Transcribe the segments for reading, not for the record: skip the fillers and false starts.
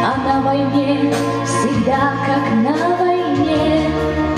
А на войне всегда как на войне.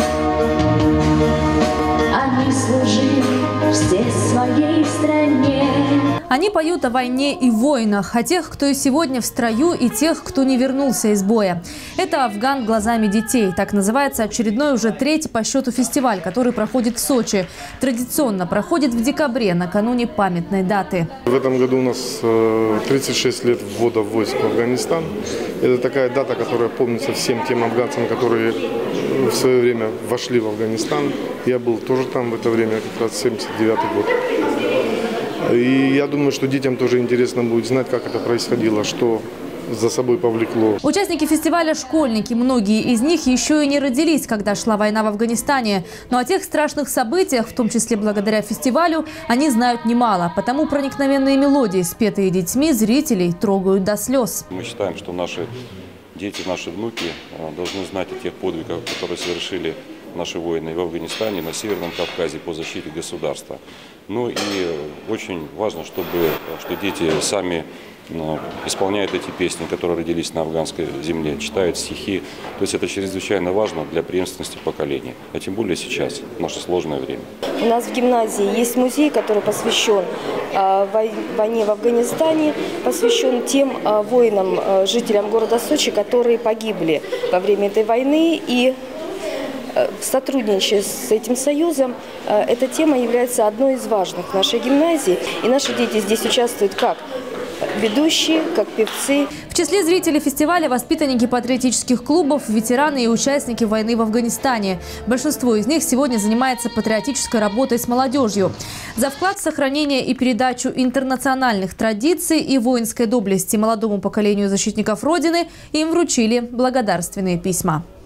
Они служили все своей стране. Они поют о войне и войнах, о тех, кто и сегодня в строю, и тех, кто не вернулся из боя. Это «Афган глазами детей». Так называется очередной, уже третий по счету фестиваль, который проходит в Сочи. Традиционно проходит в декабре, накануне памятной даты. В этом году у нас 36 лет ввода войск в Афганистан. Это такая дата, которая помнится всем тем афганцам, которые в свое время вошли в Афганистан. Я был тоже там в это время, как раз 79-й год. И я думаю, что детям тоже интересно будет знать, как это происходило, что за собой повлекло. Участники фестиваля – школьники. Многие из них еще и не родились, когда шла война в Афганистане. Но о тех страшных событиях, в том числе благодаря фестивалю, они знают немало. Потому проникновенные мелодии, спетые детьми, зрителей трогают до слез. Мы считаем, что наши дети, наши внуки должны знать о тех подвигах, которые совершили наши воины в Афганистане, на Северном Кавказе по защите государства. Ну и очень важно, что дети сами исполняют эти песни, которые родились на афганской земле, читают стихи. То есть это чрезвычайно важно для преемственности поколений, а тем более сейчас, в наше сложное время. У нас в гимназии есть музей, который посвящен войне в Афганистане, посвящен тем воинам, жителям города Сочи, которые погибли во время этой войны. И в сотрудничестве с этим союзом эта тема является одной из важных в нашей гимназии. И наши дети здесь участвуют как ведущие, как певцы. В числе зрителей фестиваля воспитанники патриотических клубов, ветераны и участники войны в Афганистане. Большинство из них сегодня занимается патриотической работой с молодежью. За вклад в сохранение и передачу интернациональных традиций и воинской доблести молодому поколению защитников Родины им вручили благодарственные письма.